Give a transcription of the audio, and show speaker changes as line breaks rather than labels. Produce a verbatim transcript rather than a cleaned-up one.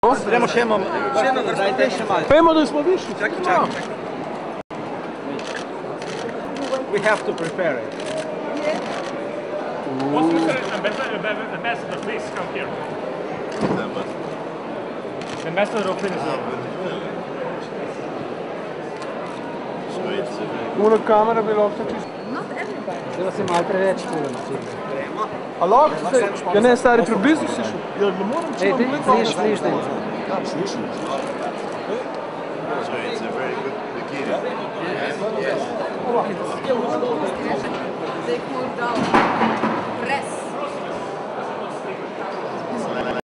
Spremo še imamo. Dajte še malo.
Pejmo, da smo višli.
Čakaj, čakaj. We have to prepare it.
What's Mister Ambassador, please come here. The Ambassador of Venezuela.
Una kamera bi lahko čisto.
Zdaj si malo preveč čujem.
A lahko se, ja ne, stari, priblizu si šel. Ja, ne moram
Ej,
čujem.
ti sliš, sliš, da
So it's a very good bikini.
They cooled down.